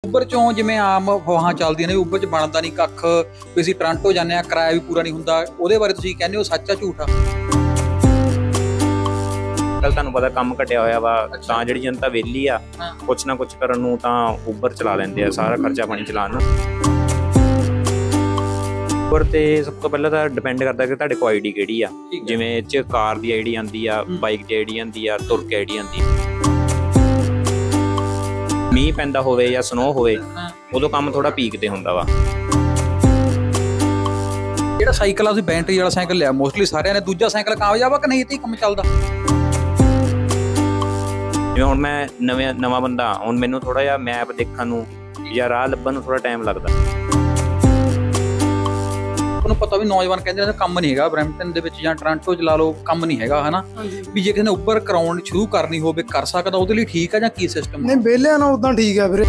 Uber ਚੋਂ ਜਿਵੇਂ ਆਮ ਅਫਵਾਹਾਂ ਚੱਲਦੀਆਂ ਨੇ ਉਬਰ 'ਚ ਬਣਦਾ ਨਹੀਂ ਕੱਖ, ਵੀ ਅਸੀਂ ਟੋਰਾਂਟੋ ਜਾਂਦੇ ਹਾਂ ਕਿਰਾਇਆ ਵੀ ਪੂਰਾ ਨਹੀਂ ਹੁੰਦਾ, ਉਹਦੇ ਬਾਰੇ ਤੁਸੀਂ ਕਹਿੰਦੇ ਹੋ ਸੱਚ ਆ ਝੂਠ ਆ? ਕੱਲ ਤੁਹਾਨੂੰ ਪਤਾ ਕੰਮ ਘਟਿਆ ਹੋਇਆ ਵਾ ਤਾਂ ਜਿਹੜੀ ਜਨਤਾ ਵਿਹਲੀ ਆ ਕੁਛ ਨਾ ਕੁਛ ਕਰਨ ਨੂੰ ਤਾਂ ਉਬਰ ਚਲਾ ਲੈਂਦੇ ਆ, ਸਾਰਾ ਖਰਚਾ ਪਾਣੀ ਚਲਾਉਣ ਨੂੰ। ਉਬਰ ਤੇ ਸਭ ਤੋਂ ਪਹਿਲਾਂ ਤਾਂ ਡਿਪੈਂਡ ਕਰਦਾ ਕਿ ਤੁਹਾਡੇ ਕੋਲ ਆਈਡੀ ਕਿਹੜੀ ਆ, ਜਿਵੇਂ ਇਹ 'ਚ ਕਾਰ ਦੀ ਆਈਡੀ ਆਉਂਦੀ ਆ, ਬਾਈਕ ਦੀ ਆਈਡੀ ਆਉਂਦੀ ਆ, ਤੁਰ ਕੇ ਆਈਡੀ ਆਉਂਦੀ। ਮੀਂਹ ਪੈਂਦਾ ਹੋਵੇ ਜਾਂ ਸਨੋ ਹੋਵੇ ਉਦੋਂ ਕੰਮ ਥੋੜਾ ਪੀਕ ਤੇ ਹੁੰਦਾ ਵਾ। ਜਿਹੜਾ ਸਾਈਕਲ ਆ ਤੁਸੀਂ ਬੈਟਰੀ ਵਾਲਾ ਸਾਈਕਲ ਲਿਆ ਮੋਸਟਲੀ ਸਾਰਿਆਂ ਨੇ, ਦੂਜਾ ਸਾਈਕਲ ਕਾਮਯਾਬ ਆ ਕਿ ਨਹੀਂ, ਇਹ ਤੇ ਕੰਮ ਚੱਲਦਾ? ਜਿਵੇਂ ਹੁਣ ਮੈਂ ਨਵਾਂ ਬੰਦਾ, ਹੁਣ ਮੈਨੂੰ ਥੋੜਾ ਜਿਹਾ ਮੈਪ ਦੇਖਣ ਨੂੰ ਜਾਂ ਰਾਹ ਲੱਭਣ ਨੂੰ ਥੋੜਾ ਟਾਈਮ ਲੱਗਦਾ। ਤੁਹਾਨੂੰ ਪਤਾ ਵੀ ਨੌਜਵਾਨ ਕਹਿੰਦੇ ਨੇ ਕੰਮ ਨਹੀਂ ਹੈਗਾ ਬਰੈਂਪਟਨ ਦੇ ਵਿੱਚ ਜਾਂ ਟੋਰਾਂਟੋ 'ਚ ਲਾ ਲਓ, ਕੰਮ ਨਹੀਂ ਹੈਗਾ ਹਨਾ, ਵੀ ਜੇ ਕਿਸੇ ਨੇ ਉਬਰ ਕਰਾਉਣ ਸ਼ੁਰੂ ਕਰਨੀ ਹੋਵੇ ਕਰ ਸਕਦਾ, ਉਹਦੇ ਲਈ ਠੀਕ ਆ ਜਾਂ ਕੀ ਸਿਸਟਮ? ਨਹੀਂ ਵਿਹਲਿਆਂ ਨਾਲ ਉਦਾਂ ਠੀਕ ਆ ਵੀਰੇ।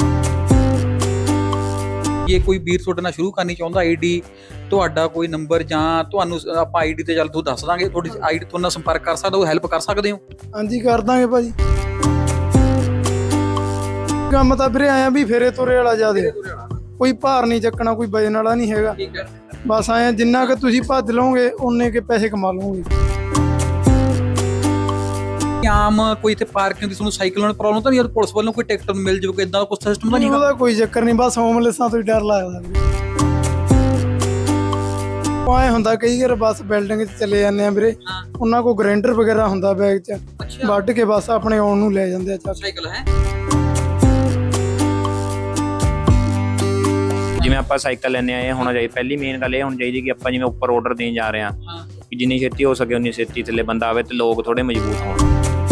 ਜੇ ਕੋਈ ਵੀਰ ਤੁਹਾਡੇ ਨਾਲ ਸ਼ੁਰੂ ਕਰਨੀ ਚਾਹੁੰਦਾ, ਆਈਡੀ ਤੁਹਾਡਾ ਕੋਈ ਨੰਬਰ ਜਾਂ ਤੁਹਾਨੂੰ ਆਪਾਂ ਆਈਡੀ ਤੇ ਚੱਲ ਤੂੰ ਦੱਸ ਦਾਂਗੇ, ਤੁਹਾਡੀ ਆਈਡੀ ਤੁਹਾਡੇ ਨਾਲ ਸੰਪਰਕ ਕਰ ਸਕਦਾ, ਉਹ ਹੈਲਪ ਕਰ ਸਕਦੇ ਹੋ? ਹਾਂਜੀ ਕਰ ਦਾਂਗੇ ਭਾਜੀ। ਕੰਮ ਤਾਂ ਵੀਰੇ ਆਇਆ ਵੀ ਫੇਰੇ ਤੁਰੇ ਵਾਲਾ ਜ਼ਿਆਦੇ, ਕੋਈ ਭਾਰ ਨਹੀਂ ਚੱਕਣਾ, ਕੋਈ ਵਜਨ ਵਾਲਾ ਨਹੀਂ ਹੈਗਾ। ਬਸ ਆਇਆ ਜਿੰਨਾ ਕਿ ਤੁਸੀਂ ਭੱਜ ਲਓਗੇ ਉਨੇ ਕੇ ਪੈਸੇ ਕਮਾ ਲਓਗੇ। ਆਮ ਕੋਈ ਇੱਥੇ ਪਾਰਕਿੰਗ ਦੀ ਤੁਹਾਨੂੰ ਸਾਈਕਲ ਨਾਲ ਪ੍ਰੋਬਲਮ ਤਾਂ ਨਹੀਂ, ਪੁਲਿਸ ਵੱਲੋਂ ਕੋਈ ਟਿਕਟ ਮਿਲ ਜਾਵੇ, ਇਦਾਂ ਦਾ ਕੁਝ ਸਿਸਟਮ ਤਾਂ ਨਹੀਂ? ਉਹਦਾ ਕੋਈ ਚੱਕਰ ਨਹੀਂ, ਬਸ ਹੋਮਲੈਸਾਂ ਤੋਂ ਹੀ ਡਰ ਲੱਗਦਾ। ਆਏ ਹੁੰਦਾ ਕਈ ਵਾਰ ਬੱਸ ਬਿਲਡਿੰਗ 'ਚ ਚਲੇ ਜਾਂਦੇ ਆ ਵੀਰੇ, ਉਹਨਾਂ ਕੋਲ ਗ੍ਰਾਈਂਡਰ ਵਗੈਰਾ ਹੁੰਦਾ ਬੈਗ 'ਚ, ਵੱਢ ਕੇ ਬਸ ਆਪਣੇ ਆਉਣ ਨੂੰ ਲੈ ਜਾਂਦੇ ਆ ਸਾਈਕਲ। ਹੈ ਜਿਵੇਂ ਆਪਾਂ ਸਾਈਕਲ ਲੈਣੇ ਆਏ ਹੋਣਾ ਚਾਹੀਦਾ, ਪਹਿਲੀ ਮੇਨ ਗੱਲ ਇਹ ਹੋਣੀ ਚਾਹੀਦੀ ਕਿ ਆਪਾਂ ਜਿਵੇਂ ਉੱਪਰ ਆਰਡਰ ਦੇਣ ਜਾ ਰਹੇ ਹਾਂ ਕਿ ਜਿੰਨੀ ਛੇਤੀ ਹੋ ਸਕੇ ਉਨੀ ਛੇਤੀ ਥੱਲੇ ਬੰਦਾ ਆਵੇ ਤੇ ਲੋਕ ਥੋੜੇ ਮਜ਼ਬੂਤ ਹੋਣ।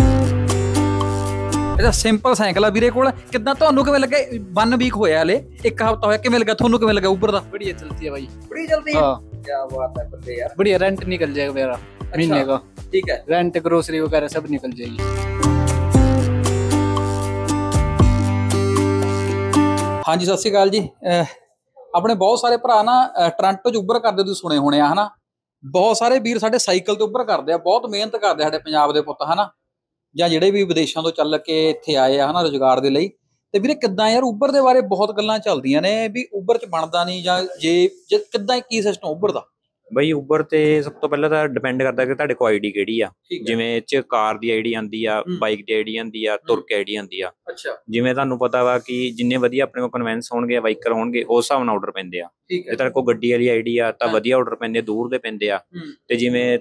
ਇਹਦਾ ਸਿੰਪਲ ਸਾਈਕਲ ਆ ਵੀਰੇ ਕੋਲ, ਕਿੱਦਾਂ ਤੁਹਾਨੂੰ ਕਿਵੇਂ ਲੱਗਾ? 1 ਵੀਕ ਹੋਇਆ ਹਲੇ, 1 ਹਫ਼ਤਾ ਹੋਇਆ, ਕਿਵੇਂ ਲੱਗਾ ਤੁਹਾਨੂੰ, ਕਿਵੇਂ ਲੱਗਾ ਉਬਰ ਦਾ? बढ़िया चलती है भाई, बड़ी चलती है। क्या बात है बंदे यार, बढ़िया रेंट निकल जाएगा मेरा महीने का। ठीक है, रेंट ग्रोसरी वगैरह सब निकल जाएगी। हाँ जी सत श्री अकाल जी। ਆਪਣੇ ਬਹੁਤ ਸਾਰੇ ਭਰਾ ਨਾ ਟੋਰਾਂਟੋ 'ਚ ਉਬਰ ਕਰਦੇ ਤੁਸੀਂ ਸੁਣੇ ਹੋਣੇ ਆ ਹਨਾ, ਬਹੁਤ ਸਾਰੇ ਵੀਰ ਸਾਡੇ ਸਾਈਕਲ ਤੇ ਉਬਰ ਕਰਦੇ ਆ, ਬਹੁਤ ਮਿਹਨਤ ਕਰਦੇ ਸਾਡੇ ਪੰਜਾਬ ਦੇ ਪੁੱਤ ਹਨਾ, ਜਾਂ ਜਿਹੜੇ ਵੀ ਵਿਦੇਸ਼ਾਂ ਤੋਂ ਚੱਲ ਕੇ ਇੱਥੇ ਆਏ ਆ ਹਨਾ ਰੁਜ਼ਗਾਰ ਦੇ ਲਈ। ਤੇ ਵੀਰੇ ਕਿੱਦਾਂ ਯਾਰ ਉਬਰ ਦੇ ਬਾਰੇ ਬਹੁਤ ਗੱਲਾਂ ਚੱਲਦੀਆਂ ਨੇ ਵੀ ਉਬਰ 'ਚ ਬਣਦਾ ਨਹੀਂ, ਜਾਂ ਜੇ ਕਿੱਦਾਂ ਕੀ ਸਿਸਟਮ ਉਬਰ ਦਾ? ਬਈ ਉਬਰ ਤੇ ਸਭ ਤੋਂ ਪਹਿਲਾਂ ਤਾਂ ਡਿਪੈਂਡ ਕਰਦਾ ਕਿ ਤੁਹਾਡੇ ਕੋਲ ਆਈਡੀ ਕਿਹੜੀ ਆ, ਜਿਵੇਂ ਇਹ 'ਚ ਕਾਰ ਦੀ ਆਈਡੀ ਆਉਂਦੀ ਆ, ਬਾਈਕ ਦੀ ਆਈਡੀ ਆਉਂਦੀ ਆ, ਤੁਰ ਕੇ ਆਈਡੀ ਆਉਂਦੀ ਆ। ਜਿਵੇਂ ਤੁਹਾਨੂੰ ਪਤਾ ਵਾ ਕਿ ਜਿੰਨੇ ਵਧੀਆ ਆਪਣੇ ਕੋਲ ਕਨਵੈਂਸ ਹੋਣਗੇ, ਬਾਈਕਰ ਹੋਣਗੇ, ਉਸ ਹਿਸਾਬ ਨਾਲ ਆਰਡਰ ਪੈਂਦੇ ਆ। ਜੇ ਤੁਹਾਡੇ ਕੋਲ ਗੱਡੀ ਵਾਲੀ ਆਈਡੀ ਆ ਤਾਂ ਵਧੀਆ ਆਰਡਰ ਪੈਂਦੇ, ਦੂਰ ਦੇ ਪੈਂਦੇ ਆ। ਤੇ ਜਿਵੇਂ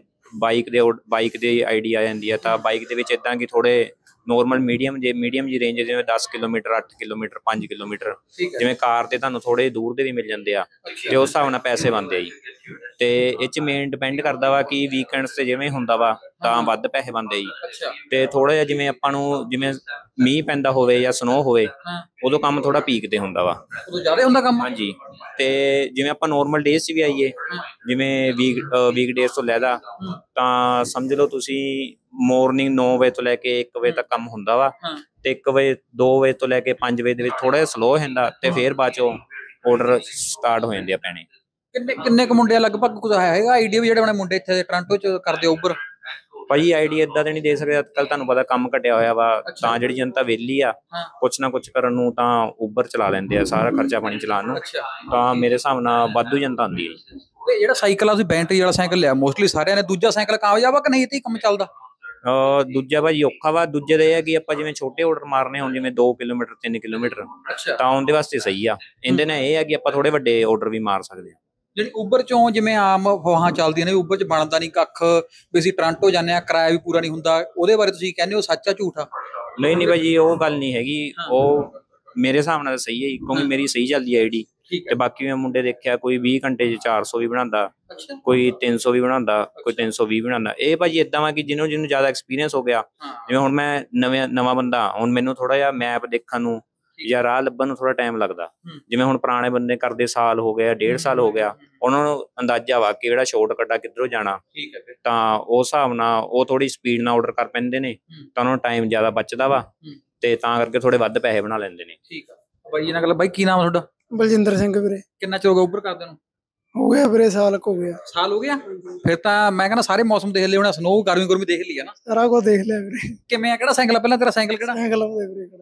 ਬਾਈਕ ਦੀ ਆਈਡੀ ਆ ਜਾਂਦੀ ਆ ਤਾਂ ਬਾਈਕ ਦੇ ਵਿੱਚ ਇਦਾਂ ਕਿ ਥੋੜੇ ਨੋਰਮਲ ਮੀਡੀਅਮ ਜੀ ਰੇਂਜ, ਜਿਵੇਂ 10 ਕਿਲੋਮੀਟਰ, 8 ਕਿਲੋਮੀਟਰ, 5 ਕਿਲੋਮੀਟਰ। ਜਿਵੇਂ ਕਾਰ ਤੇ ਤੁਹਾਨੂੰ ਥੋੜੇ ਦੂਰ ਦੇ ਵੀ ਮਿਲ ਜਾਂਦੇ ਆ ਤੇ ਉਸ ਹਿਸਾਬ ਨਾਲ ਪੈਸੇ ਬਣਦੇ ਆ ਜੀ। ਤੇ ਇਹ 'ਚ ਮੇਨ ਡਿਪੈਂਡ ਕਰਦਾ ਵਾ ਕਿ ਵੀਕਐਂਡਸ ਤੇ ਜਿਵੇਂ ਹੁੰਦਾ ਵਾ ਤਾਂ ਵੱਧ ਪੈਸੇ ਬਣਦੇ ਜੀ। ਤੇ ਥੋੜਾ ਜਿਹਾ ਜਿਵੇਂ ਆਪਾਂ ਨੂੰ ਜਿਵੇਂ ਮੀਂਹ ਪੈਂਦਾ ਹੋਵੇ ਜਾਂ ਸਨੋ ਹੋਵੇ ਉਦੋਂ ਕੰਮ ਥੋੜਾ ਪੀਕ ਤੇ ਹੁੰਦਾ ਵਾ, ਉਦੋਂ ਜ਼ਿਆਦਾ ਹੁੰਦਾ ਕੰਮ। ਹਾਂਜੀ, ਤੇ ਜਿਵੇਂ ਆਪਾਂ ਨੋਰਮਲ ਡੇਜ਼ 'ਚ ਵੀ ਆਈਏ, ਜਿਵੇਂ ਵੀਕ ਡੇਜ਼ ਤੋਂ ਲੈਦਾ ਤਾਂ ਸਮਝ ਲਓ ਤੁਸੀਂ ਮਾਰਨਿੰਗ 9 ਵਜੇ ਤੋਂ ਲੈ ਕੇ 1 ਵਜੇ ਤੱਕ ਕੰਮ ਹੁੰਦਾ ਵਾ, ਤੇ 1 ਵਜੇ 2 ਵਜੇ ਤੋਂ ਲੈ ਕੇ 5 ਵਜੇ ਦੇ ਵਿੱਚ ਥੋੜਾ ਜਿਹਾ ਸਲੋ ਹੋ ਜਾਂਦਾ, ਤੇ ਫੇਰ ਬਾਅਦ ਚੋਂ ਆਰਡਰ ਸਟਾਰਟ ਹੋ ਜਾਂਦੇ ਆ ਪੈਣੇ। ਕਿੰਨੇ ਕੁ ਮੁੰਡੇ ਲਗਭਗ ਕੁਝ ਹੈਗਾ ਆਈਡੀਆ ਵੀ ਜਿਹੜੇ ਆਪਣੇ ਮੁੰਡੇ ਇੱਥੇ ਟੋਰਾਂਟੋ 'ਚ ਕਰਦੇ ਉਬਰ? ਭਾਈ ਆਈਡੀ ਏਦਾਂ ਤੇ ਨਹੀਂ ਦੇ ਸਕਦੇ, ਅੱਜ ਕੱਲ ਤੁਹਾਨੂੰ ਪਤਾ ਕੰਮ ਘਟਿਆ ਹੋਇਆ ਵਾ ਤਾਂ ਜਿਹੜੀ ਜਨਤਾ ਵਿਹਲੀ ਆ ਕੁਛ ਨਾ ਕੁਛ ਕਰਨ ਨੂੰ ਤਾਂ ਉਬਰ ਚਲਾ ਲੈਂਦੇ ਆ, ਸਾਰਾ ਖਰਚਾ ਪਾਣੀ ਚਲਾਉਣ ਨੂੰ। ਤਾਂ ਮੇਰੇ ਹਿਸਾਬ ਨਾਲ ਵਾਧੂ ਜਨਤਾ ਆਉਂਦੀ ਹੈ। ਤੇ ਜਿਹੜਾ ਸਾਈਕਲ ਆ ਤੁਸੀਂ ਬੈਟਰੀ ਵਾਲਾ ਸਾਈਕਲ ਲਿਆ ਮੋਸਟਲੀ ਸਾਰਿਆਂ ਨੇ, ਦੂਜਾ ਸਾਈਕਲ ਕਾਮਯਾਬ ਆ ਕਿ ਨਹੀਂ, ਇਹ ਤੇ ਕੰਮ ਚੱਲਦਾ? ਦੂਜਾ ਭਾਜੀ ਔਖਾ ਵਾ। ਦੂਜੇ ਦਾ ਇਹ ਹੈ ਕਿ ਆਪਾਂ ਜਿਵੇਂ ਛੋਟੇ ਆਰਡਰ ਮਾਰਨੇ ਹੋਣ, ਜਿਵੇਂ 2 ਕਿਲੋਮੀਟਰ 3 ਕਿਲੋਮੀਟਰ, ਤਾਂ ਉਹਦੇ ਵਾਸਤੇ ਸਹੀ ਆ। ਇਹਦੇ ਨਾਲ ਇਹ ਹੈ ਕਿ ਆਪਾਂ ਥੋੜੇ ਵੱਡੇ ਆਰਡਰ ਵੀ ਮਾਰ ਸਕਦੇ ਆ। ਜਿਹੜੀ ਉਬਰ ਚੋਂ ਜਿਵੇਂ ਆਮ ਅਫਵਾਹਾਂ ਚੱਲਦੀਆਂ ਨੇ ਉਬਰ 'ਚ ਬਣਦਾ ਨਹੀਂ ਕੱਖ, ਵੀ ਅਸੀਂ ਟੋਰਾਂਟੋ ਜਾਂਦੇ ਹਾਂ ਕਿਰਾਇਆ ਵੀ ਪੂਰਾ ਨਹੀਂ ਹੁੰਦਾ, ਉਹਦੇ ਬਾਰੇ ਤੁਸੀਂ ਕਹਿੰਦੇ ਹੋ ਸੱਚ ਆ ਝੂਠ ਆ? ਨਹੀਂ ਭਾਜੀ ਉਹ ਗੱਲ ਨਹੀਂ ਹੈਗੀ, ਉਹ ਮੇਰੇ ਹਿਸਾਬ ਨਾਲ ਸਹੀ ਹੈ ਕਿਉਂਕਿ ਮੇਰੀ ਸਹੀ ਚੱਲਦੀ ਹੈ ਆਈਡੀ। ਤੇ ਬਾਕੀ ਮੈਂ ਮੁੰਡੇ ਦੇਖਿਆ ਕੋਈ 20 ਘੰਟੇ 'ਚ 400 ਵੀ ਬਣਾਉਂਦਾ, ਕੋਈ 300 ਵੀ ਬਣਾਉਂਦਾ, ਕੋਈ 320 ਬਣਾਉਂਦਾ। ਇਹ ਭਾਜੀ ਏਦਾਂ ਵਾ ਕਿ ਜਿਹਨੂੰ ਜ਼ਿਆਦਾ ਐਕਸਪੀਰੀਅੰਸ ਹੋ ਗਿਆ, ਜਿਵੇਂ ਹੁਣ ਮੈਂ ਨਵਾਂ ਬੰਦਾ, ਹੁਣ ਮੈਨੂੰ ਥੋੜਾ ਜਿਹਾ ਮੈਪ ਦੇਖਣ ਨੂੰ ਜਾਂ ਰਾਹ ਲੱਭਣ ਨੂੰ ਥੋੜਾ ਟਾਈਮ ਲੱਗਦਾ। ਜਿਵੇਂ ਹੁਣ ਪੁਰਾਣੇ ਬੰਦੇ ਕਰਦੇ ਸਾਲ ਹੋ ਗਿਆ, 1.5 ਸਾਲ ਹੋ ਗਿਆ, ਉਹਨਾਂ ਨੂੰ ਅੰਦਾਜ਼ਾ ਵਾ ਕਿ ਜਿਹੜਾ ਸ਼ਾਰਟਕਟ ਆ ਕਿੱਧਰੋਂ ਜਾਣਾ, ਤਾਂ ਉਸ ਹਿਸਾਬ ਨਾਲ ਉਹ ਥੋੜੀ ਸਪੀਡ ਨਾਲ ਆਰਡਰ ਕਰ ਪੈਂਦੇ ਨੇ, ਤਾਂ ਉਹਨਾਂ ਨੂੰ ਟਾਈਮ ਜ਼ਿਆਦਾ ਬਚਦਾ ਵਾ, ਤੇ ਤਾਂ ਕਰਕੇ ਥੋੜੇ ਵੱਧ ਪੈਸੇ ਬਣਾ ਲੈਂਦੇ ਨੇ। ਠੀਕ ਆ ਬਾਈ ਨਾਲ ਗੱਲ। ਬਾਈ ਕੀ ਨਾਮ ਤੁਹਾਡਾ? ਬਲਜਿੰਦਰ ਸਿੰਘ ਵੀਰੇ। ਕਿੰਨਾ ਚਿਰ ਹੋ ਗਿਆ ਉਬਰ ਕਰਦੇ ਨੂੰ? ਹੋ ਗਿਆ ਵੀਰੇ ਸਾਲ ਹੋ ਗਿਆ। ਸਾਲ ਹੋ ਗਿਆ? ਫਿਰ ਤਾਂ ਮੈਂ ਕਹਿੰਦਾ ਸਾਰੇ ਮੌਸਮ ਦੇਖ ਲਿਆ ਹੋਣਾ, ਸਨੋ ਗਰਮੀ ਦੇਖ ਲਈ ਹੈ ਨਾ? ਸਾਰਾ ਕੁਝ ਦੇਖ ਲਿਆ ਵੀਰੇ। ਕਿਵੇਂ ਆ, ਕਿਹੜਾ ਸਾਈਕਲ ਆ ਪਹਿਲਾਂ ਤੇਰਾ? ਸਾਈਕਲ ਕਿਹੜਾ? ਸਾਈਕਲ ਵੀਰੇ ਕਿਹੜਾ?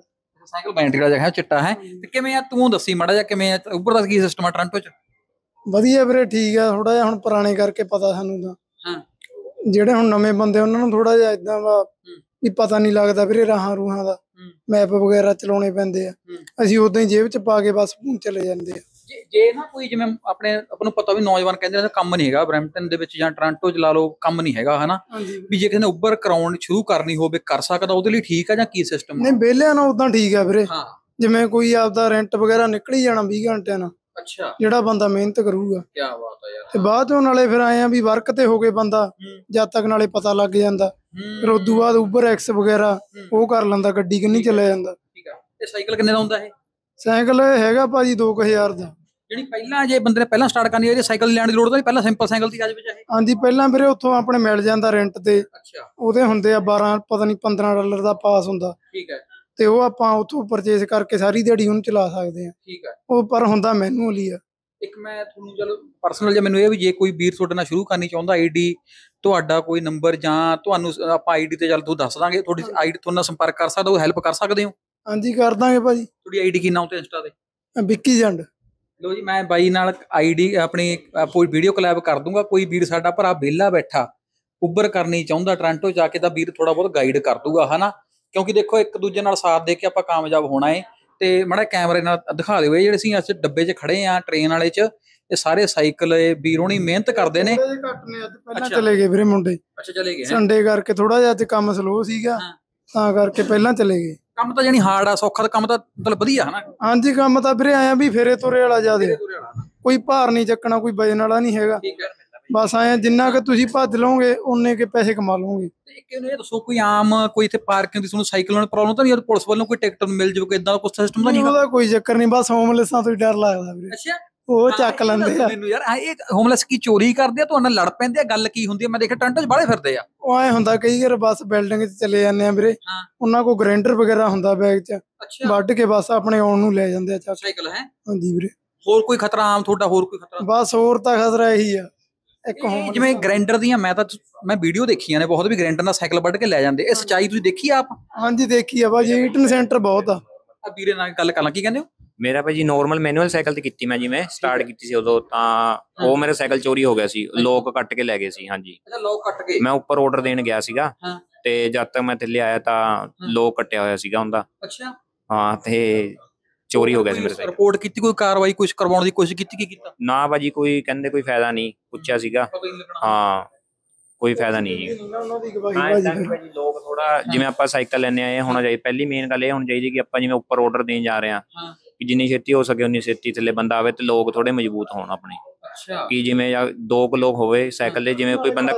ਸਾਈਕਲ ਬੈਟਰੀ ਵਾਲਾ ਜਿਹਾ ਚਿੱਟਾ ਹੈ ਤੇ ਕਿਵੇਂ ਆ ਤੂੰ ਦੱਸੀ ਮਾੜਾ ਜਿਹਾ ਕਿਵੇਂ ਆ ਉਬਰ ਦਾ ਕੀ ਸਿਸਟਮ ਆ ਟੋਰਾਂਟੋ ਚ? ਵਧੀਆ ਵੀਰੇ, ਠੀਕ ਆ। ਥੋੜਾ ਜਿਹਾ ਹੁਣ ਪੁਰਾਣੇ ਕਰਕੇ ਪਤਾ ਸਾਨੂੰ ਤਾਂ। ਹਾਂ। ਜਿਹੜੇ ਹੁਣ ਨਵੇਂ ਬੰਦੇ ਉਹਨਾਂ ਨੂੰ ਥੋੜਾ ਜਿਹਾ ਇਦਾਂ ਵਾ ਵੀ ਪਤਾ ਨਹੀਂ ਲੱਗਦਾ ਵੀਰੇ ਰਾਹਾਂ ਰੂਹਾਂ ਦਾ, ਮੈਪ ਵਗੈਰਾ ਚਲਾਉਣੇ ਪੈਂਦੇ ਆ। ਅਸੀਂ ਉਦਾਂ ਹੀ ਜੇਬ ਚ ਪਾ ਕੇ ਬਸ ਚਲੇ ਜਾਂਦੇ ਆ। ਜੇ ਨਾ ਕੋਈ ਜਿਵੇਂ ਆਪਣੇ ਆਪ ਨੂੰ ਪਤਾ ਵੀ ਨੌਜਵਾਨ ਕਹਿੰਦੇ ਨੇ ਕੰਮ ਨਹੀਂ ਹੈਗਾ ਬਰੈਂਪਟਨ ਦੇ ਵਿੱਚ ਜਾਂ ਟੋਰਾਂਟੋ ਚ ਲਾ ਲਓ, ਕੰਮ ਨਹੀਂ ਹੈਗਾ ਹਨਾ, ਵੀ ਜੇ ਕਿਸੇ ਨੇ ਉਬਰ ਕਰਾਉਣ ਸ਼ੁਰੂ ਕਰਨੀ ਹੋਵੇ ਕਰ ਸਕਦਾ, ਉਹਦੇ ਲਈ ਠੀਕ ਆ ਜਾਂ ਕੀ ਸਿਸਟਮ? ਨਹੀਂ, ਵਿਹਲਿਆਂ ਨਾਲ ਉਦਾਂ ਠੀਕ ਆ ਵੀਰੇ। ਜਿਵੇਂ ਕੋਈ ਆਪਦਾ ਰੈਂਟ ਵਗੈਰਾ ਨਿਕਲ ਹੀ ਜਾਣਾ 20 ਘੰਟਿਆਂ ਨਾਲ। ਅੱਛਾ। ਜਿਹੜਾ ਬੰਦਾ ਮਿਹਨਤ ਕਰੂਗਾ। ਕੀ ਬਾਤ ਆ ਯਾਰ। ਤੇ ਬਾਅਦ ਚੋਂ ਨਾਲੇ ਫਿਰ ਆਏ ਆ ਵੀ ਵਰਕ ਤੇ ਹੋ ਗਏ ਬੰਦਾ, ਜਦ ਤੱਕ ਨਾਲੇ ਪਤਾ ਲੱਗ ਜਾਂਦਾ। ਫਿਰ ਉਦੋਂ ਬਾਅਦ ਉਬਰ ਐਕਸ ਵਗੈਰਾ ਉਹ ਕਰ ਲੈਂਦਾ, ਗੱਡੀ ਕਿੰਨੀ ਚਲੇ ਜਾਂਦਾ। ਠੀਕ ਆ। ਇਹ ਸਾਈਕਲ ਕਿੰਨੇ ਦਾ ਹੁੰਦਾ ਇਹ? ਸਾਈਕਲ ਹੈਗਾ ਭਾਜੀ 2000 ਦਾ। ਜਿਹੜੀ ਪਹਿਲਾਂ ਜੇ ਬੰਦੇ ਨੇ ਪਹਿਲਾਂ ਸਟਾਰਟ ਕਰਨੀ ਹੋਵੇ ਸਾਈਕਲ ਲੈਣ ਦੀ ਲੋੜ ਤਾਂ ਨਹੀਂ, ਪਹਿਲਾਂ ਸਿੰਪਲ ਸਾਈਕਲ ਦੀ ਅੱਜ ਵਿੱਚ ਇਹ? ਹਾਂਜੀ, ਪਹਿਲਾਂ ਵੀਰੇ ਉੱਥੋਂ ਆਪਣੇ ਮਿਲ ਜਾਂਦਾ ਰੈਂਟ ਤੇ। ਅੱਛਾ। ਉਹਦੇ ਹੁੰਦੇ ਆ 12 ਪਤਾ ਨਹੀਂ $15 ਦਾ ਪਾਸ ਹੁੰਦਾ। ਠੀਕ ਹੈ। ਤੇ ਉਹ ਆਪਾਂ ਉੱਥੋਂ ਪਰਚੇਸ ਕਰਕੇ ਸਾਰੀ ਦਿਹਾੜੀ ਉਹਨੂੰ ਚਲਾ ਸਕਦੇ ਆ। ਠੀਕ ਹੈ। ਉਹ ਪਰ ਹੁੰਦਾ ਮੈਨੂਅਲੀ ਆ। ਇੱਕ ਮੈਂ ਤੁਹਾਨੂੰ ਚਲੋ ਪਰਸਨਲ ਜੇ ਮੈਨੂੰ ਇਹ ਵੀ ਜੇ ਕੋਈ ਵੀਰ ਤੁਹਾਡੇ ਨਾਲ ਸ਼ੁਰੂ ਕਰਨੀ ਚਾਹੁੰਦਾ, ਆਈਡੀ ਤੁਹਾਡਾ ਕੋਈ ਨੰਬਰ ਜਾਂ ਤੁਹਾਨੂੰ ਆਪਾਂ ਆਈਡੀ ਤੇ ਚੱਲ ਤੂੰ ਦੱਸ ਦਾਂਗੇ, ਤੁਹਾਡੀ ਆਈਡੀ ਤੁਹਾਡੇ ਨਾਲ ਸੰਪਰਕ ਕਰ ਸਕਦਾ, ਉਹ ਹੈਲਪ ਕਰ ਸਕਦੇ ਹੋ? ਹਾਂਜੀ, ਕਰ ਦਾਂਗੇ ਭਾਜੀ। ਤੁਹਾਡੀ ਆਈਡੀ ਕੀ ਨਾਮ ਤੇ ਇੰਸਟਾ ਤੇ? ਵਿੱਕੀ ਜੰਡ। ਲੋ ਜੀ, ਮੈਂ ਬਾਈ ਨਾਲ ਆਈਡੀ ਆਪਣੀ ਕੋਈ ਵੀਡੀਓ ਕੋਲੈਬ ਕਰ ਦੂੰਗਾ। ਕੋਈ ਵੀਰ ਸਾਡਾ ਭਰਾ ਵਿਹਲਾ ਬੈਠਾ ਉਬਰ ਕਰਨੀ ਚਾਹੁੰਦਾ ਟੋਰਾਂਟੋ ਜਾ ਕੇ, ਤਾਂ ਵੀਰ ਥੋੜਾ ਬਹੁਤ ਗਾਈਡ ਕਰ ਦੂਗਾ ਹਨਾ, ਕਿਉਂਕਿ ਦੇਖੋ ਇੱਕ ਦੂਜੇ ਨਾਲ ਸਾਥ ਦੇ ਕੇ ਆਪਾਂ ਕਾਮਯਾਬ ਹੋਣਾ ਏ। ਤੇ ਮਾੜਾ ਕੈਮਰੇ ਨਾਲ ਦਿਖਾ ਦਿਓ, ਇਹ ਜਿਹੜੇ ਅਸੀਂ ਅੱਜ ਡੱਬੇ 'ਚ ਖੜੇ ਆ ਟ੍ਰੇਨ ਵਾਲੇ 'ਚ, ਇਹ ਸਾਰੇ ਸਾਈਕਲ ਵੀਰ ਹੋਣੀ ਮਿਹਨਤ ਕਰਦੇ ਨੇ। ਪਹਿਲਾਂ ਚਲੇ ਗਏ ਵੀਰੇ ਮੁੰਡੇ। ਅੱਛਾ, ਚਲੇ ਗਏ। ਸੰਡੇ ਕਰਕੇ ਥੋੜਾ ਜਿਹਾ ਅੱਜ ਕੰਮ ਸਲੋ ਸੀਗਾ, ਤਾਂ ਕਰਕੇ ਪਹਿਲਾਂ ਚਲੇ ਗਏ। ਕੰਮ ਤਾਂ ਜਾਨੀ ਹਾਰਡ ਆ, ਸੌਖਾ ਤਾਂ ਕੰਮ ਤਾਂ ਮਤਲਬ ਵਧੀਆ ਹਨਾ? ਹਾਂਜੀ, ਕੰਮ ਤਾਂ ਵੀਰੇ ਆਇਆ ਵੀ ਫੇਰੇ ਤੋਰੇ ਵਾਲਾ ਜ਼ਿਆਦੇ, ਕੋਈ ਭਾਰ ਨਹੀਂ ਚੱਕਣਾ, ਕੋਈ ਵਜਨ ਵਾਲਾ ਨਹੀਂ ਹੈਗਾ। ਬਸ ਆਇਆ ਜਿੰਨਾ ਕਿ ਤੁਸੀਂ ਭੱਜ ਲਓਗੇ ਉਨੇ ਕੇ ਪੈਸੇ ਕਮਾ ਲਓਗੇ। ਇਹ ਦੱਸੋ ਕੋਈ ਆਮ ਕੋਈ ਇੱਥੇ ਪਾਰਕਿੰਗ ਦੀ ਤੁਹਾਨੂੰ ਸਾਈਕਲ ਨਾਲ ਪ੍ਰੋਬਲਮ ਤਾਂ ਨਹੀਂ? ਪੁਲਿਸ ਵੱਲੋਂ ਕੋਈ ਟਿਕਟ ਮਿਲ ਜਾਵੇ, ਕੋਈ ਇਦਾਂ ਦਾ ਕੁਝ ਸਿਸਟਮ ਤਾਂ ਨਹੀਂ? ਉਹਦਾ ਕੋਈ ਚੱਕਰ ਨਹੀਂ, ਬਸ ਹੋਮਲੈਸਾਂ ਤੋਂ ਹੀ ਡਰ ਲੱਗਦਾ ਵੀਰੇ। ਅੱਛਾ, ਉਹ ਚੱਕ ਲੈਂਦੇ ਆ ਮੈਨੂੰ ਯਾਰ। ਇਹ ਹੋਮਲੈਸ ਕੀ ਚੋਰੀ ਕਰਦੇ ਆ, ਤੁਹਾਡੇ ਨਾਲ ਲੜ ਪੈਂਦੇ ਆ, ਗੱਲ ਕੀ ਹੁੰਦੀ ਆ? ਮੈਂ ਦੇਖਿਆ ਟੋਰਾਂਟੋ 'ਚ ਬਾਹਲੇ ਫਿਰਦੇ ਆ। ਉਹ ਐ ਹੁੰਦਾ ਕਈ ਵਾਰ ਬਸ ਬਿਲਡਿੰਗ 'ਚ ਚਲੇ ਜਾਂਦੇ ਆ ਵੀਰੇ, ਉਹਨਾਂ ਕੋਲ ਗ੍ਰਾਈਂਡਰ ਵਗੈਰਾ ਹੁੰਦਾ ਬੈਗ 'ਚ, ਵੱਢ ਕੇ ਬਸ ਆਪਣੇ ਆਉਣ ਨੂੰ ਲੈ ਜਾਂਦੇ ਆ ਚੱਕ ਸਾਈਕਲ। ਹੈ ਹਾਂਜੀ ਵੀਰੇ। ਹੋਰ ਕੋਈ ਖਤਰਾ ਆਮ ਤੁਹਾਡਾ? ਹੋਰ ਕੋਈ ਖਤਰਾ? ਬਸ ਹੋਰ ਤਾਂ ਖਤਰਾ ਇਹੀ ਆ। ਇੱਕ ਜਿਵੇਂ ਗ੍ਰਾਈਂਡਰ ਦੀਆਂ ਮੈਂ ਵੀਡੀਓ ਦੇਖੀਆਂ ਨੇ ਬਹੁਤ, ਵੀ ਗ੍ਰਾਈਂਡਰ ਨਾਲ ਸਾਈਕਲ ਵੱਢ ਕੇ ਲੈ ਜਾਂਦੇ, ਇਹ ਸੱਚਾਈ ਤੁਸੀਂ ਦੇਖੀ ਆਪ? ਹਾਂਜੀ, ਦੇਖੀ ਆ ਭਾਜੀ, ਈਟਨ ਸੈਂਟਰ ਬਹੁਤ ਆ। ਵੀਰੇ ਨਾਲ ਗੱਲ ਕਰ ਲਾਂ, ਕੀ ਕਹਿੰਦੇ ਹੋ? ਮੇਰਾ ਭਾਜੀ ਨੋਰਮਲ ਮੈਨੂਅਲ ਸਾਈਕਲ ਤੇ ਕੀਤੀ ਮੈਂ, ਜਿਵੇਂ ਸਟਾਰਟ ਕੀਤੀ ਸੀ ਉਦੋਂ, ਤਾਂ ਉਹ ਮੇਰਾ ਸਾਈਕਲ ਚੋਰੀ ਹੋ ਗਿਆ ਸੀ, ਲੋਕ ਕੱਟ ਕੇ ਲੈ ਗਏ ਸੀ। ਹਾਂਜੀ। ਅੱਛਾ, ਲੋਕ ਕੱਟ ਕੇ? ਮੈਂ ਉੱਪਰ ਆਰਡਰ ਦੇਣ ਗਿਆ ਸੀਗਾ, ਤੇ ਜਦ ਤੱਕ ਮੈਂ ਥੱਲੇ ਆਇਆ ਤਾਂ ਲੋਕ ਕੱਟਿਆ ਹੋਇਆ ਸੀਗਾ ਉਹਦਾ। ਅੱਛਾ। ਹਾਂ, ਤੇ ਚੋਰੀ ਹੋ ਗਿਆ ਸੀ ਮੇਰੇ ਸਾਈਕਲ। ਰਿਪੋਰਟ ਕੀਤੀ, ਕੋਈ ਕਾਰਵਾਈ ਕੁਝ ਕਰਵਾਉਣ ਦੀ ਕੋਸ਼ਿਸ਼ ਕੀਤੀ? ਕੀ ਕੀਤਾ? ਨਾ ਭਾਜੀ, ਕੋਈ ਕਹਿੰਦੇ ਕੋਈ ਫਾਇਦਾ ਨਹੀਂ, ਪੁੱਛਿਆ ਸੀਗਾ। ਹਾਂ, ਕੋਈ ਫਾਇਦਾ ਨਹੀਂ ਜੀ। ਭਾਜੀ ਲੋਕ ਥੋੜਾ ਜਿਵੇਂ ਆਪਾਂ ਸਾਈਕਲ ਲੈਣੇ ਆਏ ਹੋਣਾ ਚਾਹੀਦਾ। ਪਹਿਲੀ ਮੇਨ ਗੱਲ ਇਹ ਹੋਣੀ ਚਾਹੀਦੀ ਕਿ ਆਪਾਂ ਜਿਵੇਂ ਉੱਪਰ ਆਰਡਰ ਦੇਣ ਜਾ ਰਹੇ ਹਾਂ, ਕਿ ਜਿੰਨੀ ਛੇਤੀ ਹੋ ਸਕੇ ਉਨੀ ਛੇਤੀ ਥੱਲੇ ਬੰਦਾ ਆਵੇ ਤੇ ਲੋਕ ਥੋੜੇ ਮਜ਼ਬੂਤ ਹੋਣ ਆਪਣੇ। ਕਿ ਜਿਵੇਂ ਜਾਂ 2 ਲੋਕ ਹੋਵੇ ਸਾਈਕਲ ਦੇ, ਜਿਵੇਂ ਕੋਈ ਬੰਦਾ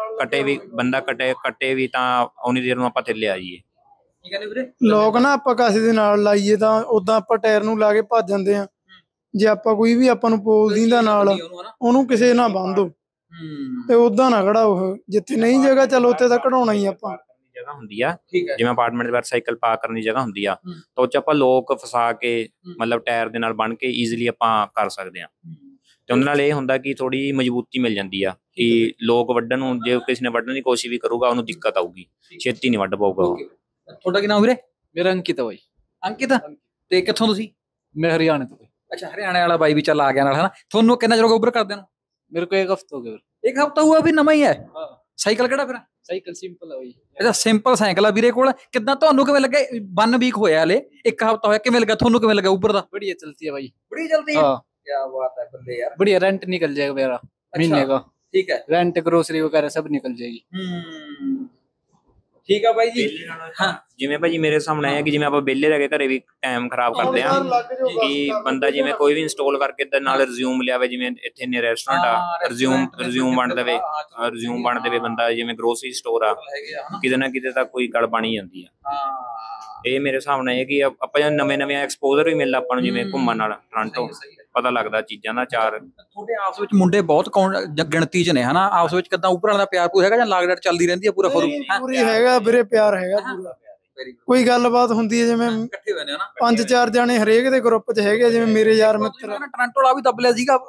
ਕੱਟੇ ਵੀ ਤਾਂ ਉਨੀ ਦੇਰ ਨੂੰ ਆਪਾਂ ਥੱਲੇ ਆ ਜਾਈਏ। ਲੋਕ ਨਾ ਆਪਾਂ ਕਿਸੇ ਦੇ ਨਾਲ ਲਾਈਏ ਤਾਂ ਉਦਾਂ ਆਪਾਂ ਟਾਇਰ ਨੂੰ ਲਾ ਕੇ ਭੱਜ ਜਾਂਦੇ ਆ। ਜੇ ਆਪਾਂ ਕੋਈ ਵੀ ਆਪਾਂ ਨੂੰ ਪੋਲ ਦਿੰਦਾ ਨਾਲ, ਉਹਨੂੰ ਕਿਸੇ ਨਾਲ ਬੰਨ ਦੋ ਤੇ ਉਦਾਂ ਨਾ ਖੜਾ। ਉਹ ਜਿੱਥੇ ਨਹੀਂ ਜਗ੍ਹਾ ਚੱਲ ਉੱਥੇ ਤਾਂ ਕਢਾਉਣਾ ਹੀ ਆਪਾਂ। ਜਗ੍ਹਾ ਹੁੰਦੀ ਆ ਜਿਵੇਂ ਅਪਾਰਟਮੈਂਟ ਦੇ ਬਾਹਰ ਸਾਈਕਲ ਪਾਰਕ ਕਰਨ ਦੀ ਜਗ੍ਹਾ ਹੁੰਦੀ ਆ, ਤਾਂ ਉਹ 'ਚ ਆਪਾਂ ਲੋਕ ਫਸਾ ਕੇ ਮਤਲਬ ਟਾਇਰ ਦੇ ਨਾਲ ਬੰਨ ਕੇ ਈਜ਼ੀਲੀ ਆਪਾਂ ਕਰ ਸਕਦੇ ਹਾਂ। ਤੇ ਉਹਦੇ ਨਾਲ ਇਹ ਹੁੰਦਾ ਕਿ ਥੋੜੀ ਮਜ਼ਬੂਤੀ ਮਿਲ ਜਾਂਦੀ ਆ, ਕਿ ਲੋਕ ਵੱਢਣ ਨੂੰ, ਜੇ ਕਿਸੇ ਨੇ ਵੱਢਣ ਦੀ ਕੋਸ਼ਿਸ਼ ਵੀ ਕਰੂਗਾ ਉਹਨੂੰ ਦਿੱਕਤ ਆਊਗੀ, ਛੇਤੀ ਨਹੀਂ ਵੱਢ ਪਾਊਗਾ ਉਹ। ਤੁਹਾਡਾ ਕੀ ਨਾਮ ਵੀਰੇ? ਮੇਰਾ ਅੰਕਿਤ ਹੈ ਬਾਈ। ਅੰਕਿਤ, ਤੇ ਕਿੱਥੋਂ ਤੁਸੀਂ? ਮੈਂ ਹਰਿਆਣੇ ਤੋਂ। ਅੱਛਾ, ਹਰਿਆਣੇ ਵਾਲਾ ਬਾਈ ਵੀ ਚੱਲ ਆ ਗਿਆ ਨਾਲ ਹਨਾ। ਤੁਹਾਨੂੰ ਕਿੰਨਾ ਚਿਰ ਹੋ ਗਿਆ ਉਬਰ ਕਰਦੇ ਨੂੰ? मेरे को 1 हफ्ता हो गया। 1 ਹਫ਼ਤਾ ਹੁਆ ਵੀ ਨਵਾਂ ਹੀ ਹੈ? ਸਾਈਕਲ ਕਿਹੜਾ ਫਿਰ? ਸਾਈਕਲ ਸਿੰਪਲ ਹੈ ਬਾਈ। ਅੱਛਾ, ਸਿੰਪਲ ਸਾਈਕਲ ਆ ਵੀਰੇ ਕੋਲ। ਕਿੱਦਾਂ ਤੁਹਾਨੂੰ ਕਿਵੇਂ ਲੱਗਾ? 1 ਵੀਕ ਹੋਇਆ ਹਲੇ, 1 ਹਫ਼ਤਾ ਹੋਇਆ, ਕਿਵੇਂ ਲੱਗਾ ਤੁਹਾਨੂੰ? ਕਿਵੇਂ ਲੱਗਾ ਉਬਰ ਦਾ? बढ़िया चलती है भाई, बड़ी चलती है। क्या बात है बंदे यार, बढ़िया। रेंट निकल जाएगा मेरा महीने का। ठीक है। रेंट, ग्रोसरी वगैरह सब निकल जाएगी। ਠੀਕ ਆ ਬਾਈ ਜੀ। ਹਾਂ, ਜਿਵੇਂ ਭਾਜੀ ਮੇਰੇ ਸਾਹਮਣੇ ਹੈ ਕਿ ਜਿਵੇਂ ਆਪਾਂ ਵਿਹਲੇ ਰਹਿ ਕੇ ਘਰੇ ਵੀ ਟਾਈਮ ਖਰਾਬ ਕਰਦੇ ਆ, ਕਿ ਬੰਦਾ ਜਿਵੇਂ ਕੋਈ ਵੀ ਇੰਸਟਾਲ ਕਰਕੇ ਤੇ ਨਾਲ ਰਿਜ਼ਿਊਮ ਲਿਆਵੇ, ਜਿਵੇਂ ਇੱਥੇ ਨੇ ਰੈਸਟੋਰੈਂਟ ਆ, ਰਿਜ਼ਿਊਮ ਬਣ ਦੇਵੇ ਬੰਦਾ, ਜਿਵੇਂ ਗਰੋਸਰੀ ਸਟੋਰ ਆ, ਕਿਤੇ ਨਾ ਕਿਤੇ ਤਾਂ ਕੋਈ ਗੱਲ ਬਣ ਹੀ ਜਾਂਦੀ ਆ। ਇਹ ਮੇਰੇ ਸਾਹਮਣੇ ਹੈ ਕਿ ਆਪਾਂ ਨਵੇਂ ਐਕਸਪੋਜ਼ਰ ਵੀ ਮਿਲਦਾ ਆਪਾਂ ਨੂੰ, ਜਿਵੇਂ ਘੁੰਮਣ ਨਾਲ ਟੋਰਾਂਟੋ ਪਤਾ ਲੱਗਦਾ ਚੀਜ਼ਾਂ ਦਾ। ਚਾਰ ਤੁਹਾਡੇ ਆਪਸ ਵਿੱਚ ਮੁੰਡੇ ਬਹੁਤ ਗਿਣਤੀ 'ਚ ਨੇ ਹਨਾ? ਆਪਸ ਵਿੱਚ ਕਿੱਦਾਂ ਉਬਰ ਵਾਲਾ ਦਾ ਪਿਆਰ ਪੂਰਾ ਹੈਗਾ ਜਾਂ ਲਾਗਡਾਟ ਚੱਲਦੀ ਰਹਿੰਦੀ ਹੈ? ਪੂਰੀ ਹੈਗਾ ਵੀਰੇ, ਪਿਆਰ ਹੈਗਾ ਪੂਰਾ। ਕੋਈ ਗੱਲਬਾਤ ਹੁੰਦੀ ਹੈ ਜਿਵੇਂ ਇਕੱਠੇ ਹੋਏ ਨੇ ਹਨਾ, 5-4 ਜਾਣੇ ਹਰੇਕ ਦੇ ਗਰੁੱਪ 'ਚ ਹੈਗੇ, ਜਿਵੇਂ ਮੇਰੇ ਯਾਰ ਮਿੱਤਰ। ਟੋਰਾਂਟੋ ਵਾਲਾ ਵੀ ਦੱਬ ਲਿਆ ਸੀਗਾ,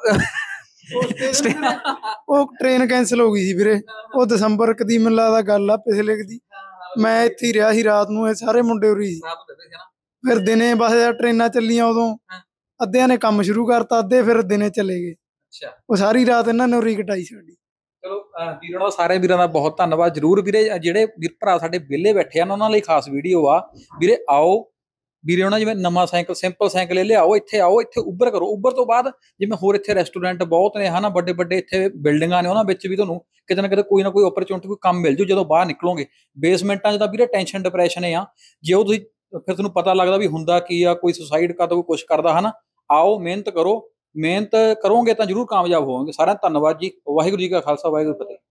ਉਹ ਟ੍ਰੇਨ ਕੈਂਸਲ ਹੋ ਗਈ ਸੀ ਵੀਰੇ। ਉਹ ਦਸੰਬਰ ਦੀ ਮੈਨੂੰ ਲੱਗਦਾ ਗੱਲ ਆ, ਪਿਛਲੇ ਦੀ। ਮੈਂ ਇੱਥੇ ਹੀ ਰਿਹਾ ਸੀ ਰਾਤ ਨੂੰ, ਇਹ ਸਾਰੇ ਮੁੰਡੇ ਉਰੀ ਸੀ। ਫਿਰ ਦਿਨੇ ਬਸ ਟ੍ਰੇਨਾਂ ਚੱਲੀਆਂ ਉਦੋਂ ਅੱਧਿਆਂ ਨੇ ਕੰਮ ਸ਼ੁਰੂ ਕਰਤਾ, ਅੱਧੇ ਫਿਰ ਦਿਨੇ ਚਲੇ ਗਏ। ਅੱਛਾ, ਉਹ ਸਾਰੀ ਰਾਤ ਇਹਨਾਂ ਨੇ ਉਰੀ ਕਟਾਈ ਸਾਡੀ। ਚਲੋ ਵੀਰਾਂ ਦਾ, ਸਾਰੇ ਵੀਰਾਂ ਦਾ ਬਹੁਤ ਧੰਨਵਾਦ ਜ਼ਰੂਰ ਵੀਰੇ। ਜਿਹੜੇ ਵੀਰ ਭਰਾ ਸਾਡੇ ਵਿਹਲੇ ਬੈਠੇ ਆ ਉਹਨਾਂ ਲਈ ਖਾਸ ਵੀਡੀਓ ਆ ਵੀਰੇ। ਆਓ ਵੀਰੇ, ਉਹਨਾਂ ਜਿਵੇਂ ਨਵਾਂ ਸਾਈਕਲ, ਸਿੰਪਲ ਸਾਈਕਲ ਇਹ ਲਿਆਓ, ਇੱਥੇ ਆਓ, ਇੱਥੇ ਉਬਰ ਕਰੋ। ਉਬਰ ਤੋਂ ਬਾਅਦ ਜਿਵੇਂ ਹੋਰ ਇੱਥੇ ਰੈਸਟੋਰੈਂਟ ਬਹੁਤ ਨੇ ਹਨਾ, ਵੱਡੇ ਵੱਡੇ ਇੱਥੇ ਬਿਲਡਿੰਗਾਂ ਨੇ, ਉਹਨਾਂ ਵਿੱਚ ਵੀ ਤੁਹਾਨੂੰ ਕਿਤੇ ਨਾ ਕਿਤੇ ਕੋਈ ਨਾ ਕੋਈ ਓਪਰਚੁਨਿਟੀ, ਕੋਈ ਕੰਮ ਮਿਲ ਜੂ ਜਦੋਂ ਬਾਹਰ ਨਿਕਲੋਗੇ। ਬੇਸਮੈਂਟਾਂ 'ਚ ਤਾਂ ਵੀਰੇ ਟੈਨਸ਼ਨ ਡਿਪਰੈਸ਼ਨ ਆ, ਜੇ ਉਹ ਤੁਸੀਂ ਫਿਰ ਤੁਹਾਨੂੰ ਪਤਾ ਲੱਗਦਾ ਵੀ ਹੁੰਦਾ ਕੀ ਆ, ਕੋਈ ਸੁਸਾਈਡ ਕਰਦਾ, ਕੋਈ ਕੁਛ ਕਰਦਾ ਹਨਾ। ਆਓ, ਮਿਹਨਤ ਕਰੋ, ਮਿਹਨਤ ਕਰੋਗੇ ਤਾਂ ਜ਼ਰੂਰ ਕਾਮਯਾਬ ਹੋਵੋਗੇ। ਸਾਰਿਆਂ ਦਾ ਧੰਨਵਾਦ ਜੀ। ਵਾਹਿਗੁਰੂ ਜੀ ਕਾ ਖਾਲਸਾ, ਵਾਹਿਗੁਰੂ ਜੀ ਕੀ ਫਤਿਹ।